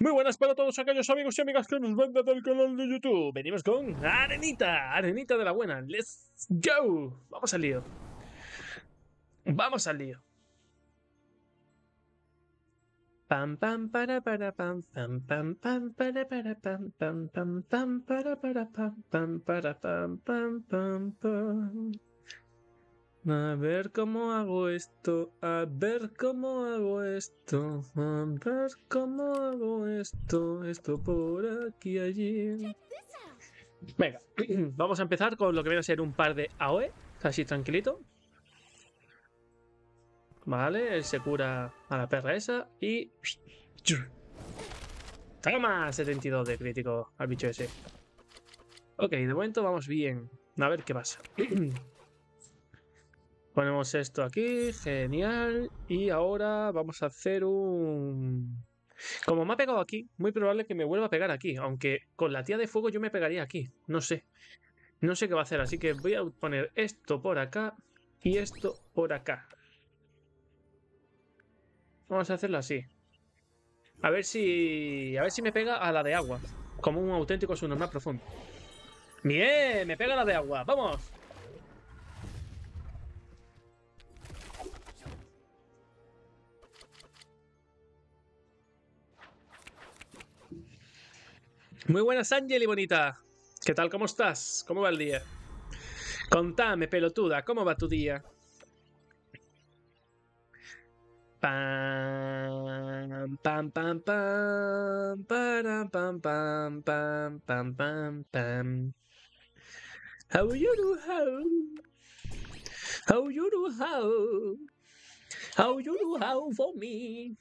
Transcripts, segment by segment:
Muy buenas para todos aquellos amigos y amigas que nos ven desde el canal de YouTube. Venimos con Arenita, Arenita de la buena. ¡Let's go! Vamos al lío. Vamos al lío. Pam pam para pam pam pam pam para pam pam pam pam para pam para pam pam pam. A ver cómo hago esto, a ver cómo hago esto, a ver cómo hago esto por aquí allí. Venga, vamos a empezar con lo que viene a ser un par de AOE, así tranquilito. Vale, él se cura a la perra esa y... ¡Toma! 72 de crítico al bicho ese. Ok, de momento vamos bien. A ver qué pasa. Ponemos esto aquí, genial. Y ahora vamos a hacer un... Como me ha pegado aquí, muy probable que me vuelva a pegar aquí. Aunque con la tía de fuego yo me pegaría aquí. No sé. No sé qué va a hacer, así que voy a poner esto por acá y esto por acá. Vamos a hacerlo así. A ver si me pega a la de agua. Como un auténtico subnormal profundo. ¡Bien! Me pega la de agua. ¡Vamos! Muy buenas, Ángel y bonita. ¿Qué tal? ¿Cómo estás? ¿Cómo va el día? Contame, pelotuda, ¿cómo va tu día? Pam, pam, pam, pam, para, pam, pam, pam, pam, pam, pam. How you do how? How you do how? How you do how for me?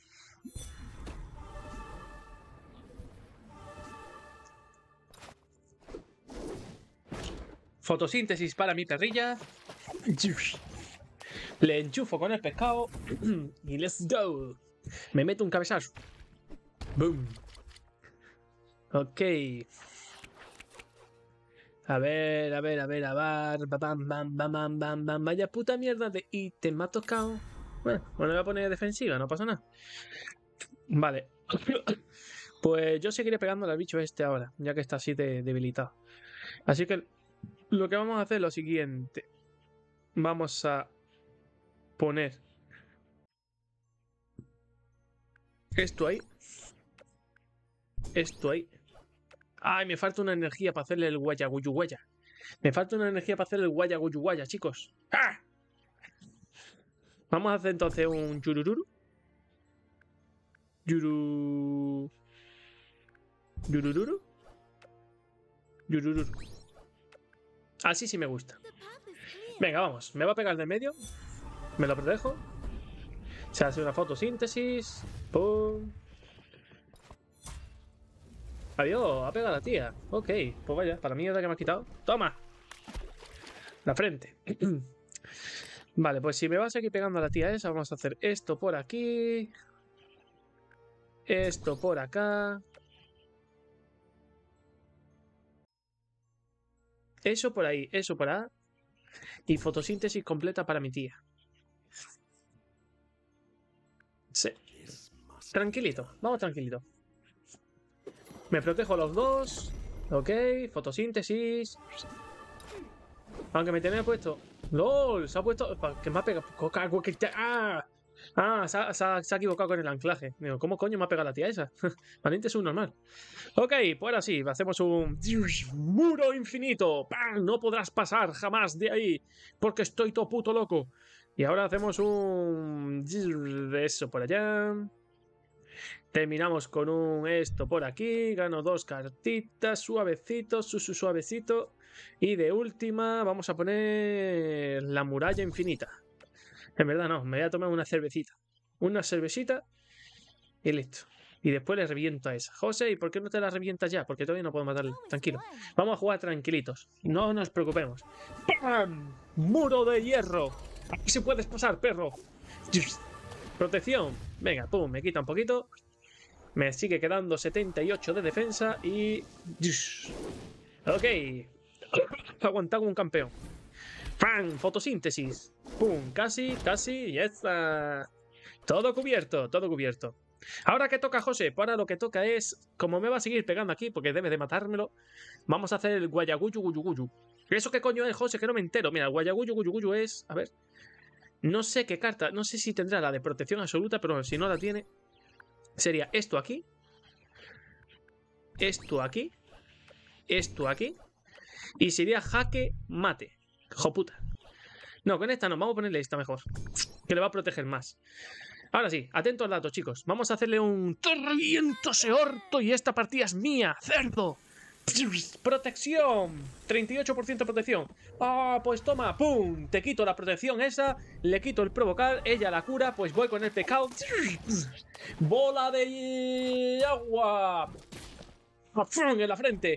Fotosíntesis para mi perrilla. Le enchufo con el pescado y let's go. Me meto un cabezazo. Boom. Ok. A ver. Bam, bam, bam, bam, bam, bam. Vaya puta mierda de ítem me ha tocado. Bueno, me voy a poner defensiva, no pasa nada. Vale. Pues yo seguiré pegándole al bicho este ahora, ya que está así de debilitado. Así que lo que vamos a hacer es lo siguiente. Vamos a poner esto ahí. Esto ahí. Ay, me falta una energía para hacerle el guaya. Me falta una energía para hacer el guaya, chicos. ¡Ah! Vamos a hacer entonces un yurururu. Yurururu. Así sí me gusta. Venga, vamos. Me va a pegar del medio. Me lo protejo. Se hace una fotosíntesis. Pum. Adiós, ha pegado la tía. Ok, pues vaya, para mí es la que me ha quitado. Toma. La frente. Vale, pues si me vas aquí pegando a la tía esa, vamos a hacer esto por aquí. Esto por acá. Eso por ahí, eso por ahí. Y fotosíntesis completa para mi tía. Sí. Tranquilito, vamos tranquilito. Me protejo los dos. Ok, fotosíntesis. Aunque me tenía puesto. ¡Lol! Se ha puesto. ¿Qué me ha pegado? Se ha equivocado con el anclaje. Digo, ¿cómo coño me ha pegado la tía esa? Valiente es un normal. Ok, pues ahora sí, hacemos un muro infinito. ¡Pam! No podrás pasar jamás de ahí. Porque estoy todo puto loco. Y ahora hacemos un... eso por allá. Terminamos con un esto por aquí. Gano 2 cartitas. Suavecito, suavecito. Y de última vamos a poner la muralla infinita. En verdad no, me voy a tomar una cervecita. Una cervecita y listo. Y después le reviento a esa. José, ¿y por qué no te la revientas ya? Porque todavía no puedo matarle. Tranquilo. Vamos a jugar tranquilitos. No nos preocupemos. ¡Pam! ¡Muro de hierro! Aquí se puedes pasar, perro. Protección. Venga, pum, me quita un poquito. Me sigue quedando 78 de defensa y... Ok. Aguantado un campeón. ¡Pam! Fotosíntesis. ¡Pum! Casi, ya está. Todo cubierto, todo cubierto. Ahora que toca José, pues ahora lo que toca es, como me va a seguir pegando aquí, porque debe de matármelo, vamos a hacer el guayaguyu guyuguyu. ¿Eso qué coño es, José? Que no me entero. Mira, el guayaguyu guyuguyu es, a ver, no sé qué carta, no sé si tendrá la de protección absoluta, pero si no la tiene, sería esto aquí, esto aquí, esto aquí, y sería jaque mate. Joputa. No, con esta no, vamos a ponerle esta mejor, que le va a proteger más. Ahora sí, atentos al dato, chicos. Vamos a hacerle un... ¡Te reviento ese orto! Y esta partida es mía, cerdo. Protección. 38% protección. Ah, pues toma, pum. Te quito la protección esa. Le quito el provocar. Ella la cura. Pues voy con el pecado. Bola de agua. En la frente.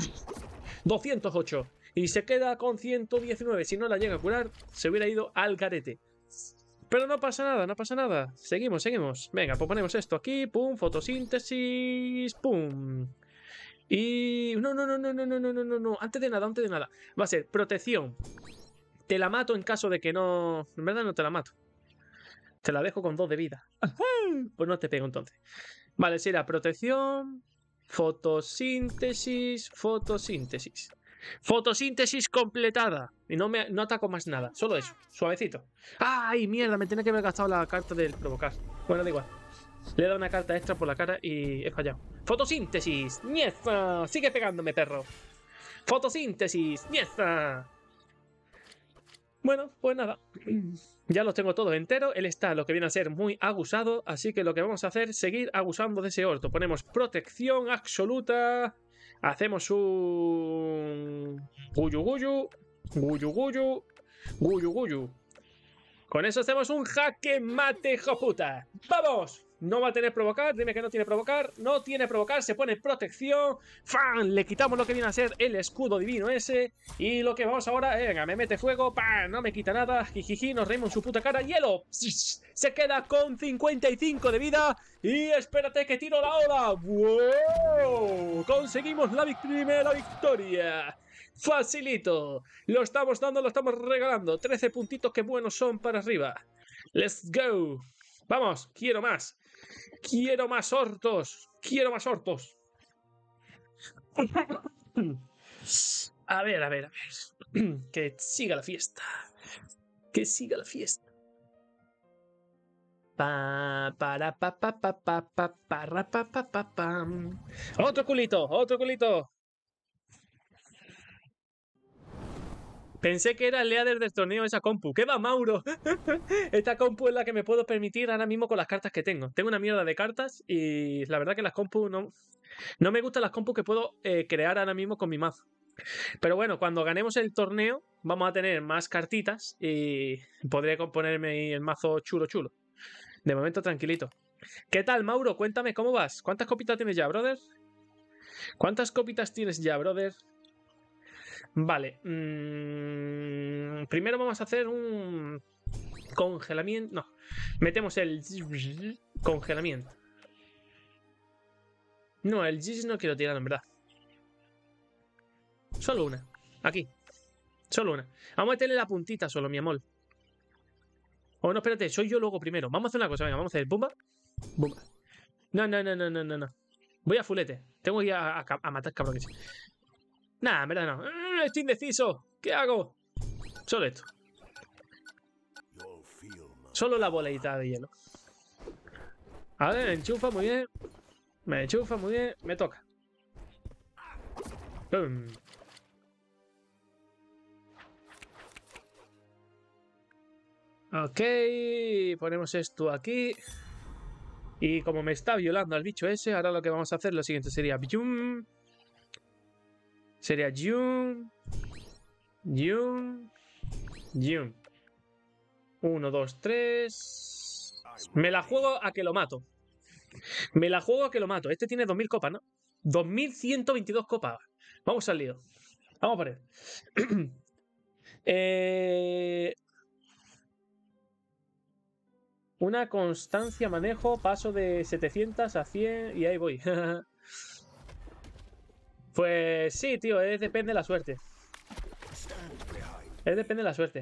208. Y se queda con 119. Si no la llega a curar, se hubiera ido al garete. Pero no pasa nada, no pasa nada. Seguimos, seguimos. Venga, pues ponemos esto aquí. Pum, fotosíntesis. Pum. Y... No. Antes de nada. Va a ser protección. Te la mato en caso de que no... En verdad no te la mato. Te la dejo con 2 de vida. Pues no te pego entonces. Vale, será protección. Fotosíntesis. Fotosíntesis completada. Y no ataco más nada. Solo eso. Suavecito. ¡Ay, mierda! Me tenía que haber gastado la carta del provocar. Bueno, da igual. Le he dado una carta extra por la cara y he fallado. ¡Fotosíntesis! ¡Nieza! Sigue pegándome, perro. ¡Fotosíntesis! ¡Nieza! Bueno, pues nada. Ya los tengo todos enteros. Él está lo que viene a ser muy aguzado. Así que lo que vamos a hacer es seguir aguzando de ese orto. Ponemos protección absoluta. Hacemos un... Guyu. Con eso hacemos un jaque mate, hijo puta. ¡Vamos! No va a tener provocar. Dime que no tiene provocar. No tiene provocar. Se pone protección. ¡Fan! Le quitamos lo que viene a ser el escudo divino ese. Y lo que vamos ahora... Venga, me mete fuego. ¡Pam! No me quita nada. Jijiji. Nos reímos en su puta cara. ¡Hielo! Se queda con 55 de vida. Y espérate que tiro la ola. ¡Wow! Conseguimos la primera victoria. Facilito. Lo estamos dando, lo estamos regalando. 13 puntitos que buenos son para arriba. Let's go. Vamos, quiero más. Quiero más hortos. A ver. Que siga la fiesta. Otro culito. Pensé que era el leader del torneo esa compu. ¿Qué va, Mauro? Esta compu es la que me puedo permitir ahora mismo con las cartas que tengo. Tengo una mierda de cartas y la verdad que las compu no me gustan las compus que puedo crear ahora mismo con mi mazo. Pero bueno, cuando ganemos el torneo vamos a tener más cartitas y podré componerme ahí el mazo chulo. De momento tranquilito. ¿Qué tal, Mauro? Cuéntame, ¿cómo vas? ¿Cuántas copitas tienes ya, brother? Vale. Primero vamos a hacer un congelamiento. No. Metemos el congelamiento. No, el Gis no quiero tirar, en verdad. Solo una. Aquí. Solo una. Vamos a meterle la puntita solo, mi amor. Oh, no, espérate. Soy yo luego primero. Vamos a hacer una cosa. Venga, vamos a hacer bomba. No. Voy a fulete. Tengo que ir a matar cabrones. Nah, en verdad no. Estoy indeciso. ¿Qué hago? Solo esto. Solo la boleita de hielo. A ver, me enchufa muy bien. Me toca. ¡Pum! Ok. Ponemos esto aquí. Y como me está violando al bicho ese, ahora lo que vamos a hacer lo siguiente sería... Sería Yum. 1, 2, 3. Me la juego a que lo mato. Este tiene 2000 copas, ¿no? 2122 copas. Vamos al lío. Vamos por él. Una constancia manejo. Paso de 700 a 100 y ahí voy. Pues sí, tío, depende de la suerte.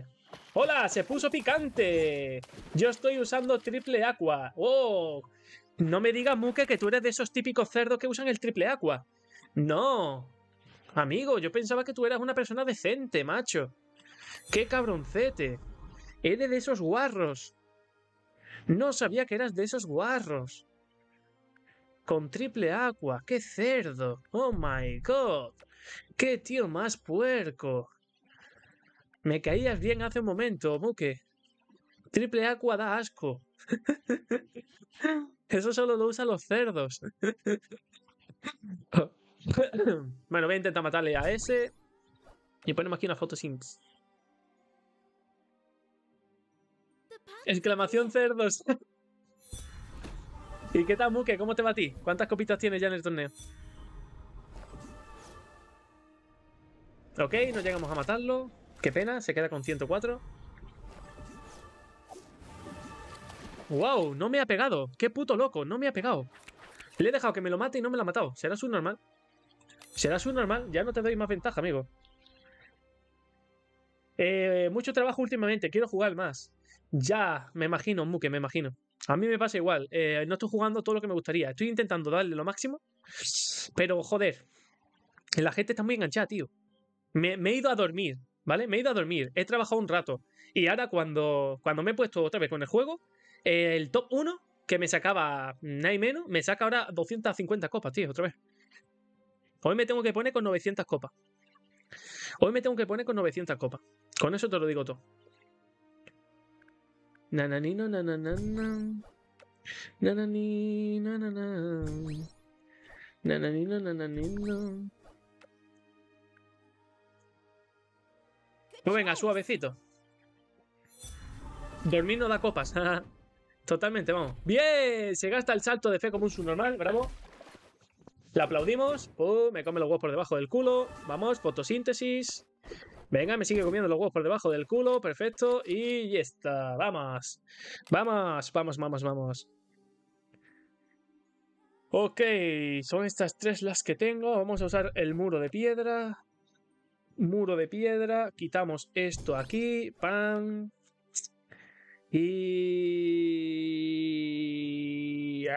¡Hola! ¡Se puso picante! Yo estoy usando triple aqua. ¡Oh! No me digas, Muke, que tú eres de esos típicos cerdos que usan el triple aqua. No. Amigo, yo pensaba que tú eras una persona decente, macho. ¡Qué cabroncete! Eres de esos guarros. No sabía que eras de esos guarros. Con triple aqua. ¡Qué cerdo! ¡Oh, my God! ¡Qué tío más puerco! Me caías bien hace un momento, Muke. Triple aqua da asco. Eso solo lo usan los cerdos. Bueno, voy a intentar matarle a ese. Y ponemos aquí una foto sin... Exclamación cerdos. ¿Y qué tal, Muke? ¿Cómo te va a ti? ¿Cuántas copitas tienes ya en el torneo? Ok, no llegamos a matarlo. Qué pena, se queda con 104. ¡Wow! No me ha pegado. ¡Qué puto loco! No me ha pegado. Le he dejado que me lo mate y no me lo ha matado. ¿Será su normal? ¿Será su normal? Ya no te doy más ventaja, amigo. Mucho trabajo últimamente. Quiero jugar más. Ya, me imagino, Muke, me imagino. A mí me pasa igual. No estoy jugando todo lo que me gustaría. Estoy intentando darle lo máximo. Pero, joder. La gente está muy enganchada, tío. Me he ido a dormir, ¿vale? Me he ido a dormir. He trabajado un rato. Y ahora cuando me he puesto otra vez con el juego, el top 1, que me sacaba nada y menos, me saca ahora 250 copas, tío, otra vez. Hoy me tengo que poner con 900 copas. Hoy me tengo que poner con 900 copas. Con eso te lo digo todo. Nananino, nananana. Nanani, nanana. Nananino, nananino. Pues venga, suavecito. Dormir no da copas. Totalmente, vamos. ¡Bien! Se gasta el salto de fe como un subnormal. Bravo. Le aplaudimos. Me come los huevos por debajo del culo. Vamos, fotosíntesis. Venga, me sigue comiendo los huevos por debajo del culo. Perfecto. Y ya está. Vamos. Vamos, vamos, vamos, vamos. Ok, son estas tres las que tengo. Vamos a usar el muro de piedra. Muro de piedra. Quitamos esto aquí. ¡Pam! Y...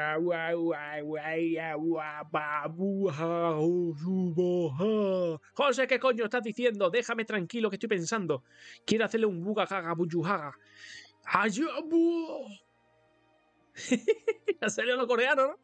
José, ¿qué coño estás diciendo? Déjame tranquilo que estoy pensando. Quiero hacerle un buga gaga buyujaga. Ya salió lo coreano, ¿no?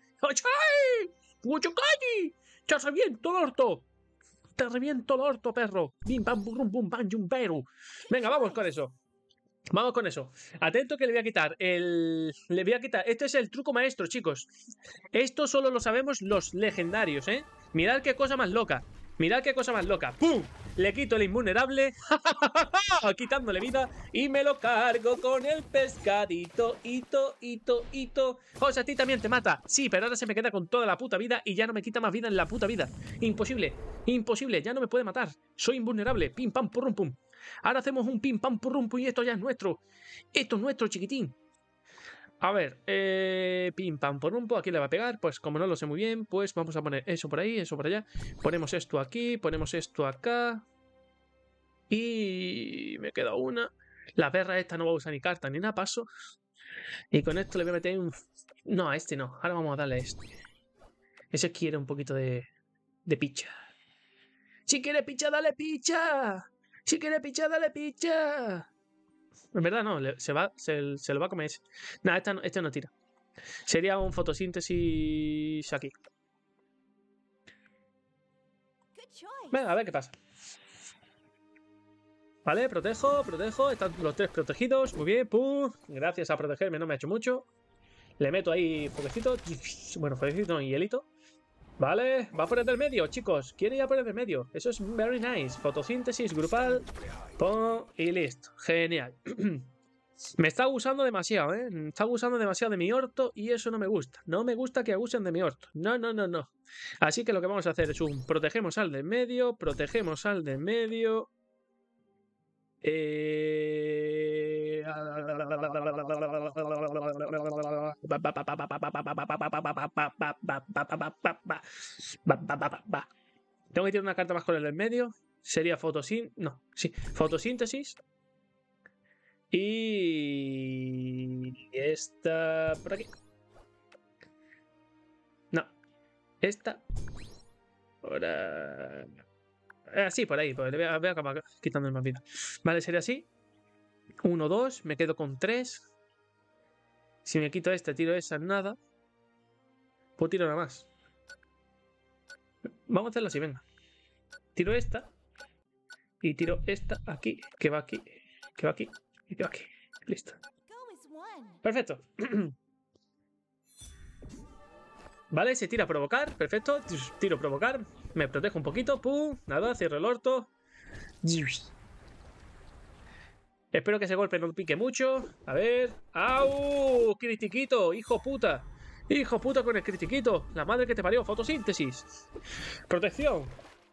¡Te reviento el orto! ¡Te reviento el orto, perro! ¡Bim, bam, bum, bum, bam, yum, peru! Venga, vamos con eso. Vamos con eso. Atento que le voy a quitar el... Le voy a quitar... Este es el truco maestro, chicos. Esto solo lo sabemos los legendarios, ¿eh? Mirad qué cosa más loca. Mirad qué cosa más loca. ¡Pum! Le quito el invulnerable. Quitándole vida. Y me lo cargo con el pescadito. Hito. José, a ti también te mata. Sí, pero ahora se me queda con toda la puta vida y ya no me quita más vida en la puta vida. Imposible. Imposible. Ya no me puede matar. Soy invulnerable. Pim, pam, purrum, pum. Ahora hacemos un pim, pam, purrum, pum y esto ya es nuestro. Esto es nuestro, chiquitín. A ver, pim, pam, purrum, pum. Aquí le va a pegar. Pues como no lo sé muy bien, pues vamos a poner eso por ahí, eso por allá. Ponemos esto aquí, ponemos esto acá. Y me queda una. La perra esta no va a usar ni carta ni nada, paso. Y con esto le voy a meter un... No, a este no. Ahora vamos a darle a este. Ese quiere un poquito de picha. Si quiere picha, dale picha. Si quiere picha, dale picha. En verdad no, se lo va a comer ese. Nada, este no tira. Sería un fotosíntesis aquí. Venga, a ver qué pasa. Vale, protejo. Están los tres protegidos. Muy bien, pum. Gracias a protegerme no me ha hecho mucho. Le meto ahí fueguecito. Bueno, fueguecito y hielito. Vale, va por el del medio, chicos. Quiere ir por el del medio. Eso es very nice. Fotosíntesis grupal. Pum, y listo. Genial. Me está abusando demasiado, ¿eh? Me está abusando demasiado de mi orto y eso no me gusta. No me gusta que abusen de mi orto. No. Así que lo que vamos a hacer es un protegemos al del medio, protegemos al del medio. Tengo que tirar una carta más con el del medio. Sería fotosíntesis. Y esta por aquí. esta. Ahora... Así, por ahí. Pues le voy a acabar quitando más vida. Vale, sería así. 1, 2. Me quedo con 3. Si me quito esta, tiro esa, nada. Puedo tirar una más. Vamos a hacerlo así, venga. Tiro esta. Y tiro esta aquí. Que va aquí. Que va aquí. Y que va aquí. Listo. Perfecto. Vale, se tira a provocar. Perfecto. Tiro a provocar. Me protejo un poquito. Pum. Nada, cierro el orto. Espero que ese golpe no pique mucho. A ver. ¡Au! Critiquito, hijo puta. Hijo puta con el critiquito. La madre que te parió. Fotosíntesis. Protección.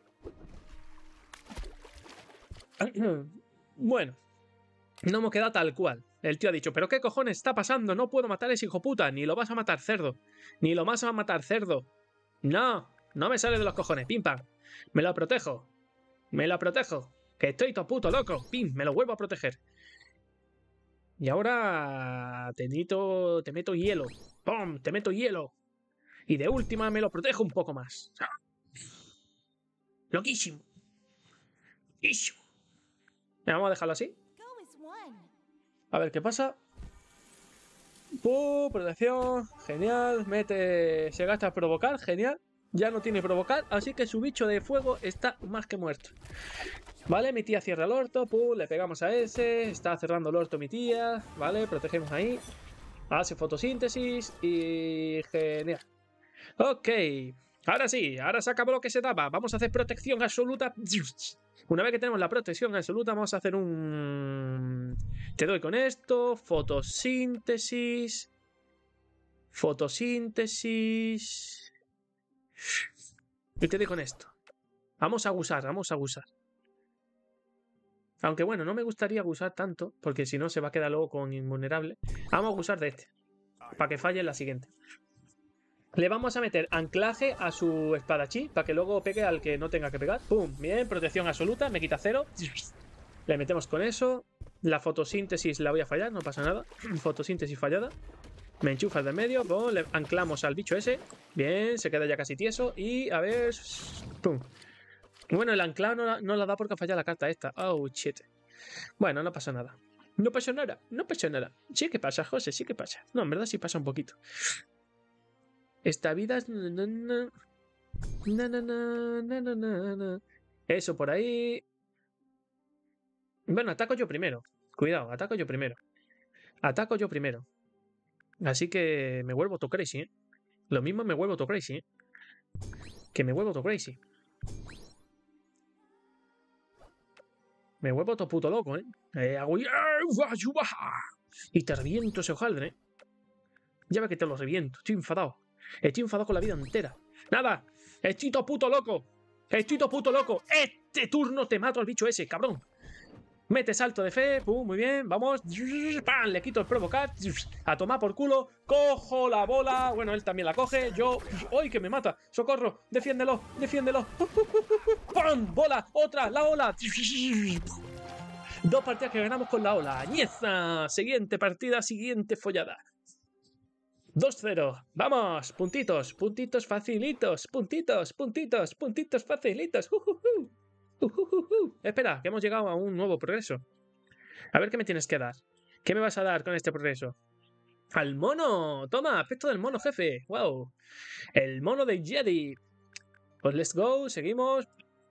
Bueno. No hemos quedado tal cual. El tío ha dicho, ¿pero qué cojones está pasando? No puedo matar a ese hijo puta. Ni lo vas a matar, cerdo. Ni lo vas a matar, cerdo. No. No me sale de los cojones. Pim, pam. Me lo protejo. Me lo protejo. Que estoy todo puto loco. Pim, me lo vuelvo a proteger. Y ahora te meto hielo. ¡Pum! Te meto hielo. Y de última me lo protejo un poco más. Loquísimo. Loquísimo. Vamos a dejarlo así. A ver qué pasa. Protección. Genial. Mete. Se gasta provocar. Genial. Ya no tiene provocar. Así que su bicho de fuego está más que muerto. Vale, mi tía cierra el orto. Le pegamos a ese. Está cerrando el orto mi tía. Vale, protegemos ahí. Hace fotosíntesis. Y genial. Ok. Ahora sí. Ahora se acabó lo que se daba. Vamos a hacer protección absoluta. Una vez que tenemos la protección absoluta, vamos a hacer un... Te doy con esto. Fotosíntesis. Fotosíntesis. Y te doy con esto. Vamos a abusar, vamos a abusar. Aunque bueno, no me gustaría abusar tanto, porque si no se va a quedar luego con invulnerable. Vamos a abusar de este. Para que falle en la siguiente. Le vamos a meter anclaje a su espadachí para que luego pegue al que no tenga que pegar. ¡Pum! Bien, protección absoluta, me quita 0. Le metemos con eso. La fotosíntesis la voy a fallar, no pasa nada. Fotosíntesis fallada. Me enchufas de medio. ¡Pum! Le anclamos al bicho ese. Bien, se queda ya casi tieso. Y a ver... ¡Pum! Bueno, el anclado no la da porque falla la carta esta. Oh, shit. Bueno, no pasa nada. No pasa nada, no pasa nada. Sí que pasa, José, sí que pasa. No, en verdad sí pasa un poquito. Esta vida es... Eso por ahí. Bueno, ataco yo primero. Cuidado, ataco yo primero. Ataco yo primero. Así que me vuelvo to crazy, ¿eh? Lo mismo me vuelvo to crazy, ¿eh? Que me vuelvo to crazy. Me vuelvo to puto loco, ¿eh? Y te reviento ese hojaldre, ¿eh? Ya ve que te lo reviento. Estoy enfadado. Estoy enfadado con la vida entera. ¡Nada! ¡Estoy todo puto loco! ¡Estoy todo puto loco! ¡Este turno te mato al bicho ese, cabrón! Mete salto de fe. ¡Pum! Muy bien. Vamos. ¡Pam! Le quito el provocar. A tomar por culo. Cojo la bola. Bueno, él también la coge. Yo... ¡Ay, que me mata! ¡Socorro! ¡Defiéndelo! ¡Defiéndelo! ¡Pam! ¡Bola! ¡Otra! ¡La ola! 2 partidas que ganamos con la ola. ¡Nieza! Siguiente partida, siguiente follada. 2-0. Vamos, puntitos, puntitos facilitos, puntitos, puntitos, puntitos facilitos. Espera, que hemos llegado a un nuevo progreso. A ver qué me tienes que dar. ¿Qué me vas a dar con este progreso? ¡Al mono! Toma, aspecto del mono, jefe. Wow. El mono de Jedi. Pues let's go, seguimos.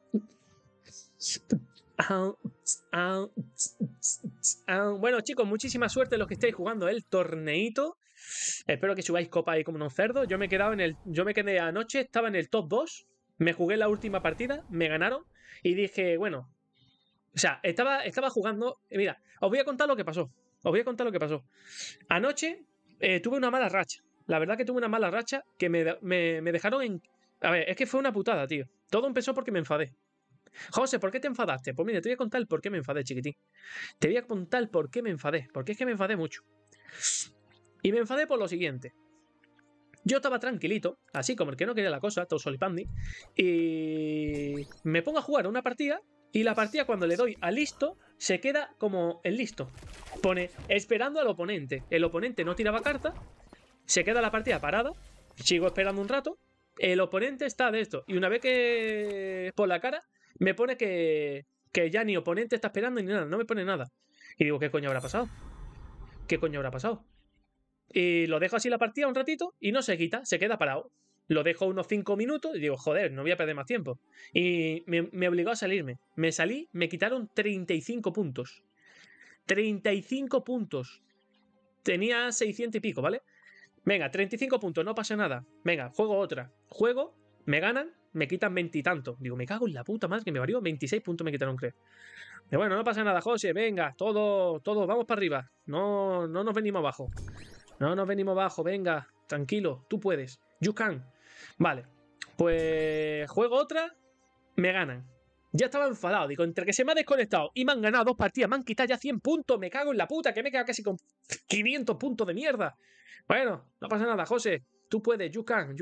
Bueno, chicos, muchísima suerte los que estáis jugando el torneito. Espero que subáis copa ahí como unos cerdos. Yo me quedé anoche, estaba en el top 2. Me jugué la última partida, me ganaron. Y dije, bueno. O sea, estaba jugando. Mira, os voy a contar lo que pasó. Os voy a contar lo que pasó. Anoche tuve una mala racha. La verdad que tuve una mala racha que me dejaron en... A ver, es que fue una putada, tío. Todo empezó porque me enfadé. José, ¿por qué te enfadaste? Pues mira, te voy a contar el por qué me enfadé, chiquitín. Te voy a contar el por qué me enfadé. Porque es que me enfadé mucho. Y me enfadé por lo siguiente. Yo estaba tranquilito, así como el que no quería la cosa, todo solipandi. Y me pongo a jugar una partida. Y la partida, cuando le doy a listo, se queda como el listo. Pone esperando al oponente. El oponente no tiraba carta. Se queda la partida parada. Sigo esperando un rato. el oponente está de esto. Y una vez que por la cara, me pone que ya ni oponente está esperando ni nada. No me pone nada. Y digo, ¿qué coño habrá pasado? ¿Qué coño habrá pasado? Y lo dejo así la partida un ratito y no se quita, se queda parado. Lo dejo unos 5 minutos y digo, joder, no voy a perder más tiempo. Y me obligó a salirme. Me salí, me quitaron 35 puntos. 35 puntos. Tenía 600 y pico, ¿vale? Venga, 35 puntos, no pasa nada. Venga, juego otra. Juego, me ganan, me quitan 20 y tanto. Digo, me cago en la puta madre que me varió. 26 puntos me quitaron, creo. Pero bueno, no pasa nada, José. Venga, todo, vamos para arriba. No nos venimos abajo. No nos venimos abajo, venga, tranquilo, tú puedes. You can. Vale, pues juego otra, me ganan. Ya estaba enfadado, digo, entre que se me ha desconectado y me han ganado 2 partidas, me han quitado ya 100 puntos, me cago en la puta, que me he quedado casi con 500 puntos de mierda. Bueno, no pasa nada, José, tú puedes, you can.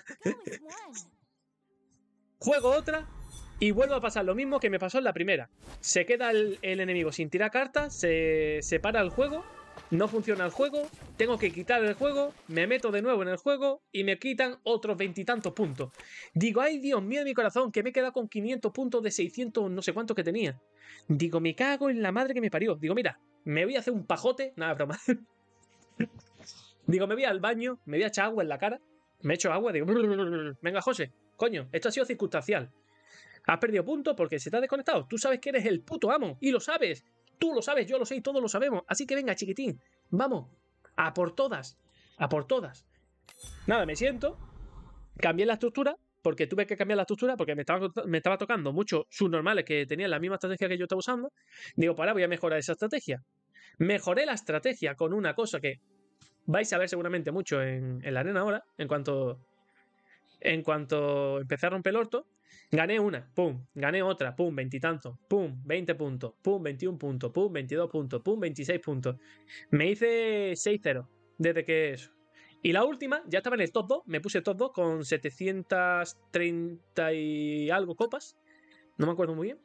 Juego otra y vuelvo a pasar lo mismo que me pasó en la primera. Se queda el enemigo sin tirar cartas, se para el juego. No funciona el juego, tengo que quitar el juego, me meto de nuevo en el juego y me quitan otros 20 y tantos puntos. Digo, ay Dios mío de mi corazón, que me he quedado con 500 puntos de 600 no sé cuántos que tenía. Digo, me cago en la madre que me parió. Digo, mira, me voy a hacer un pajote, nada, broma. Digo, me voy al baño, me voy a echar agua en la cara, me echo agua, digo, venga José, coño, esto ha sido circunstancial. Has perdido puntos porque se te ha desconectado. Tú sabes que eres el puto amo y lo sabes. Tú lo sabes, yo lo sé y todos lo sabemos. Así que venga, chiquitín, vamos, a por todas, a por todas. Nada, me siento, cambié la estructura, porque tuve que cambiar la estructura porque me estaba tocando muchos subnormales que tenían la misma estrategia que yo estaba usando. Digo, para, voy a mejorar esa estrategia. Mejoré la estrategia con una cosa que vais a ver seguramente mucho en la arena ahora, en cuanto empecé a romper el orto. Gané una, pum, gané otra, pum, 20 y tantos, pum, 20 puntos, pum, 21 puntos, pum, 22 puntos, pum, 26 puntos. Me hice 6-0 desde que eso. Y la última, ya estaba en el top 2, me puse top 2 con 730 y algo copas. No me acuerdo muy bien.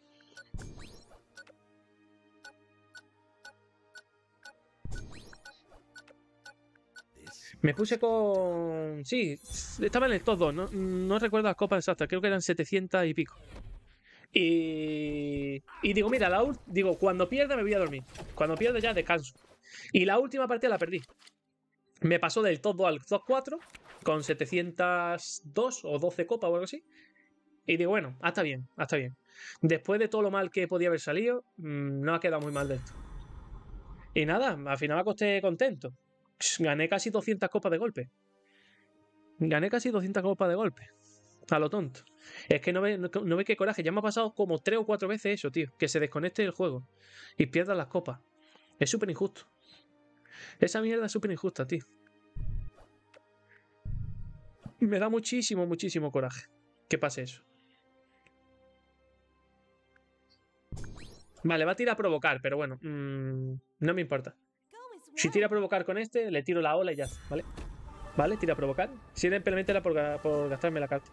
Me puse con... Sí, estaba en el top 2, no recuerdo las copas exactas, creo que eran 700 y pico. Y digo, mira, digo, cuando pierda me voy a dormir. Cuando pierda ya descanso. Y la última partida la perdí. Me pasó del top 2 al top 4 con 702 o 12 copas o algo así. Y digo, bueno, hasta bien, hasta bien. Después de todo lo mal que podía haber salido, no ha quedado muy mal de esto. Y nada, al final me acosté contento. Gané casi 200 copas de golpe. Gané casi 200 copas de golpe. A lo tonto. Es que no ve qué coraje. Ya me ha pasado como 3 o 4 veces eso, tío. Que se desconecte el juego y pierdas las copas. Es súper injusto. Esa mierda es súper injusta, tío. Me da muchísimo, muchísimo coraje que pase eso. Vale, va a tirar a provocar, pero bueno. No me importa. Si tira a provocar con este, le tiro la ola y ya está, ¿vale? Vale, tira a provocar. Simplemente era por gastarme la carta.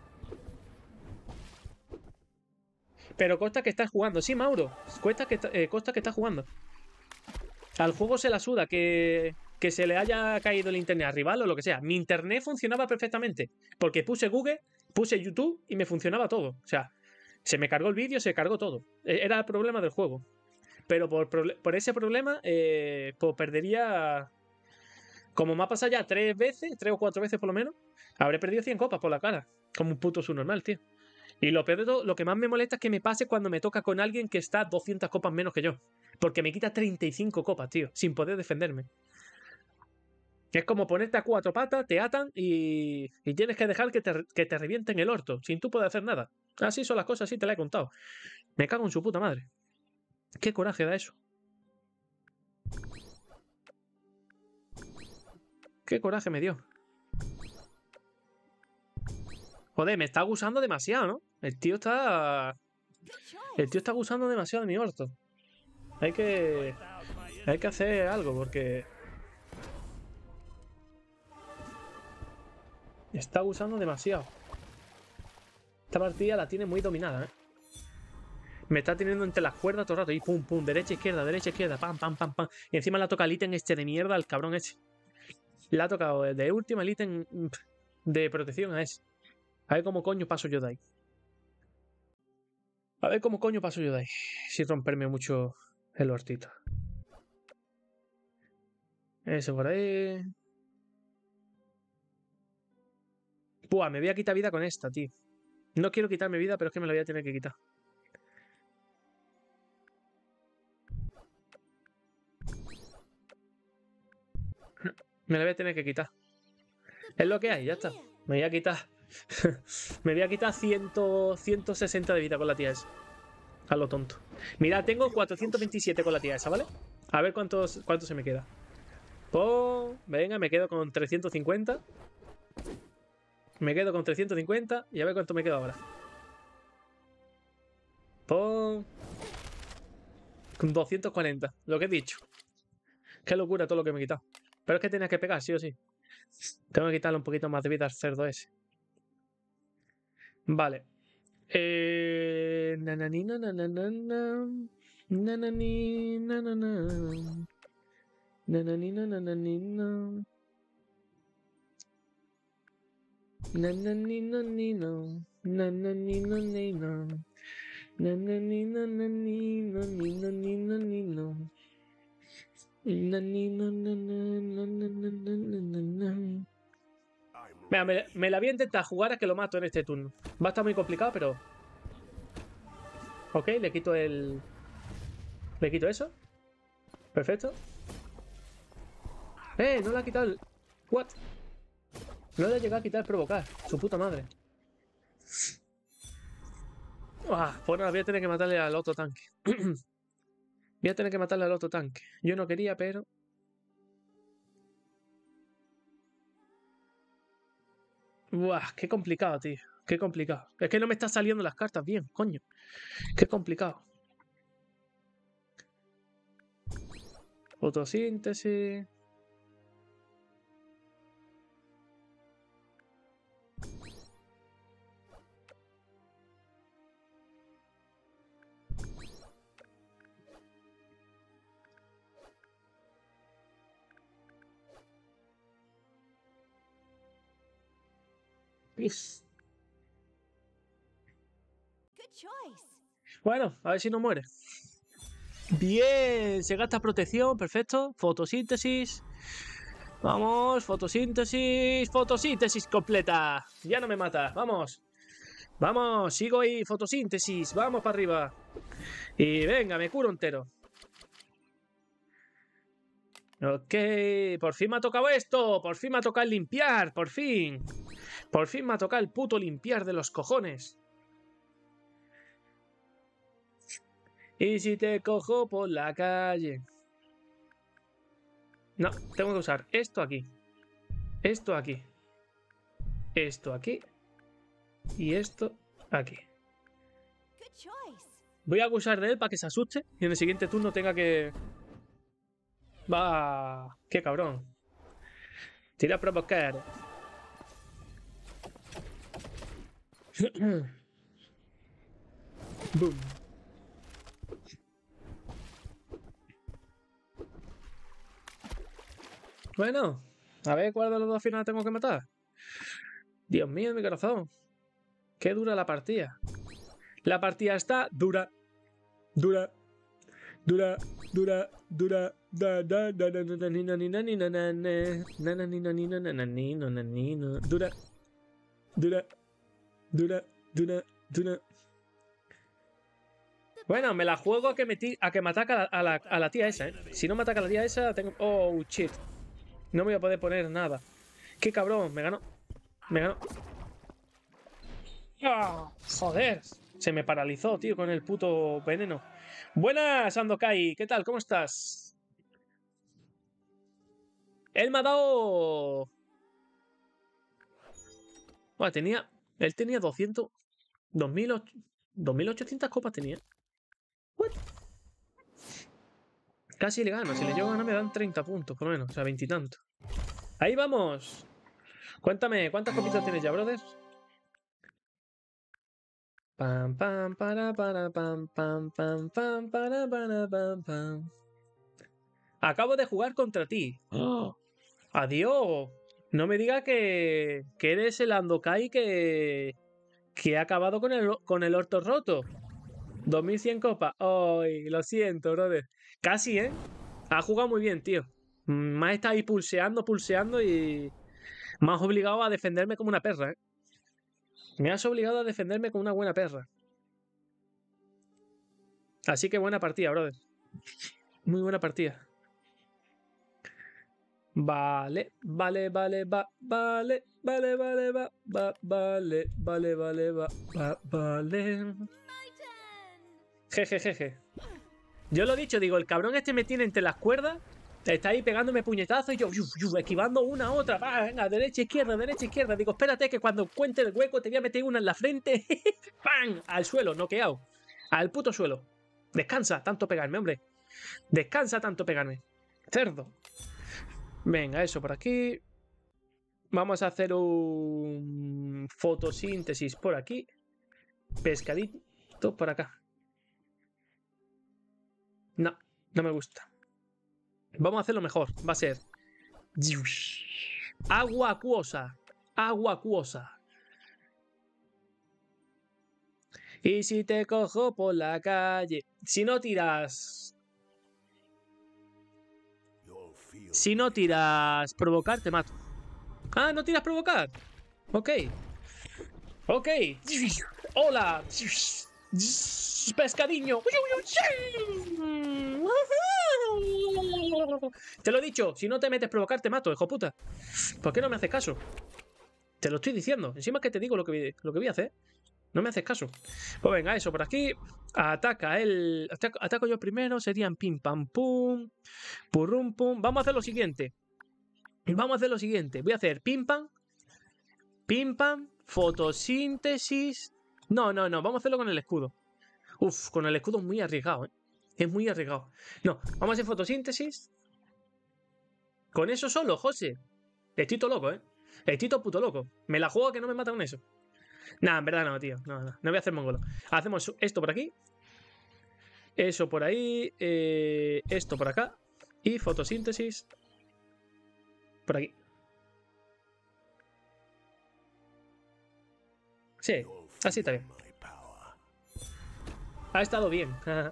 Pero consta que estás jugando. Sí, Mauro. Consta que estás jugando. Al juego se la suda que se le haya caído el internet al rival o lo que sea. Mi internet funcionaba perfectamente. Porque puse Google, puse YouTube y me funcionaba todo. O sea, se me cargó el vídeo, se cargó todo. Era el problema del juego. Pero por ese problema, pues perdería... Como me ha pasado ya 3 o 4 veces por lo menos, habré perdido 100 copas por la cara. Como un puto subnormal, tío. Y lo peor de todo, lo que más me molesta es que me pase cuando me toca con alguien que está 200 copas menos que yo. Porque me quita 35 copas, tío, sin poder defenderme. Es como ponerte a 4 patas, te atan y tienes que dejar que te revienten el orto, sin tú poder hacer nada. Así son las cosas, así te la he contado. Me cago en su puta madre. Qué coraje da eso. Qué coraje me dio. Joder, me está abusando demasiado, ¿no? El tío está abusando demasiado de mi orto. Hay que hacer algo porque... Está abusando demasiado. Esta partida la tiene muy dominada, ¿eh? Me está teniendo entre las cuerdas todo el rato. Y pum, pum, derecha, izquierda, pam, pam, pam, pam. Y encima le toca el ítem este de mierda al cabrón ese. Le ha tocado de última el ítem de protección a ese. A ver cómo coño paso yo de ahí. A ver cómo coño paso yo de ahí. Sin romperme mucho el hortito. Eso por ahí. Buah, me voy a quitar vida con esta, tío. No quiero quitarme vida, pero es que me la voy a tener que quitar. Me la voy a tener que quitar. Es lo que hay, ya está. Me voy a quitar. Me voy a quitar 160 de vida con la tía esa. A lo tonto. Mira, tengo 427 con la tía esa, ¿vale? A ver cuánto se me queda. Oh, venga, me quedo con 350. Me quedo con 350 y a ver cuánto me queda ahora. Con 240, lo que he dicho. Qué locura todo lo que me he quitado. Pero es que tenía que pegar, sí o sí. Tengo que quitarle un poquito más de vida al cerdo ese. Vale. Nananina, nananana. Nanani, nanana. Nananina, nananina. Nananina, nino. Nananina, nino. Nananina, nanino, nino, nino, nino. Nanino, nananana. Mira, me la voy a intentar jugar a que lo mato en este turno. Va a estar muy complicado, pero... Ok, le quito el... Le quito eso. Perfecto. No le ha quitado el... What? No le ha llegado a quitar el provocar. Su puta madre. Pues nada, voy a tener que matarle al otro tanque. Voy a tener que matarle al otro tanque. Yo no quería, pero... Buah, qué complicado, tío. Qué complicado. Es que no me están saliendo las cartas bien, coño. Qué complicado. Fotosíntesis. Bueno, a ver si no muere. Bien, se gasta protección, perfecto. Fotosíntesis. Vamos, fotosíntesis. Fotosíntesis completa. Ya no me mata, vamos. Vamos, sigo ahí, fotosíntesis. Vamos para arriba. Y venga, me curo entero. Ok, por fin me ha tocado esto. Por fin me ha tocado limpiar, por fin. Por fin me ha tocado el puto limpiar de los cojones. ¿Y si te cojo por la calle? No, tengo que usar esto aquí. Esto aquí. Esto aquí. Y esto aquí. Voy a acusar de él para que se asuste y en el siguiente turno tenga que... Va... ¡Qué cabrón! Tira a provocar. Boom. Bueno, a ver cuál de los dos finales tengo que matar. Dios mío, mi corazón. Qué dura la partida. La partida está dura. Dura. Dura. Dura. Dura. Dura. Dura. Dura. Dura. Dura. Bueno, me la juego a que me ataque a la tía esa, ¿eh? Si no me ataca a la tía esa, tengo... Oh, shit. No me voy a poder poner nada. ¡Qué cabrón! Me ganó. Me ganó. ¡Ah! ¡Joder! Se me paralizó, tío, con el puto veneno. Buenas, Sandokai. ¿Qué tal? ¿Cómo estás? Él me ha dado... Bueno, tenía... Él tenía 200... 2800 copas tenía. ¿What? Casi le gano. Si le llego a ganar me dan 30 puntos, por lo menos. O sea, 20 y tanto. Ahí vamos. Cuéntame, ¿cuántas copitas tienes ya, brother? Pam, pam, para, pam, pam, pam, pam, para, pam, pam. Acabo de jugar contra ti. ¡Oh! Adiós. No me diga que eres el Andokai que ha acabado con el orto roto. 2100 copas. Ay, lo siento, brother. Casi, ¿eh? Ha jugado muy bien, tío. Me has estado ahí pulseando y me has obligado a defenderme como una perra, ¿eh? Me has obligado a defenderme como una buena perra. Así que buena partida, brother. Muy buena partida. Vale, vale, vale, va, vale, vale, vale, va, va, vale, vale, vale, va, va, vale. Jeje, jeje. Yo lo he dicho, digo, el cabrón este me tiene entre las cuerdas. Está ahí pegándome puñetazos y yo esquivando una a otra. Va, venga, derecha, izquierda, derecha, izquierda. Digo, espérate que cuando cuente el hueco te voy a meter una en la frente. ¡Pam! Al suelo, noqueado. Al puto suelo. Descansa tanto pegarme, hombre. Descansa tanto pegarme. Cerdo. Venga, eso por aquí. Vamos a hacer un fotosíntesis por aquí. Pescadito por acá. No, no me gusta. Vamos a hacerlo mejor. Va a ser agua acuosa. Agua acuosa. Y si te cojo por la calle. Si no tiras provocar, te mato. Ah, ¿no tiras provocar? Ok. Ok. Hola. Pescadiño. Te lo he dicho, si no te metes provocar, te mato, hijo puta. ¿Por qué no me haces caso? Te lo estoy diciendo. Encima que te digo lo que voy a hacer. No me haces caso. Pues venga, eso por aquí. Ataco yo primero. Serían pim pam pum. Purrum pum. Vamos a hacer lo siguiente. Voy a hacer pim pam. Pim pam. Fotosíntesis. No. Vamos a hacerlo con el escudo. Uf, con el escudo es muy arriesgado, ¿eh? Es muy arriesgado. No, vamos a hacer fotosíntesis. Con eso solo, José. Estoy todo loco, ¿eh? Estoy todo puto loco. Me la juego que no me mata con eso. Nah, en verdad no, tío. No voy a hacer mongolo. Hacemos esto por aquí. Eso por ahí. Esto por acá. Y fotosíntesis. Por aquí. Sí, así está bien. Ha estado bien.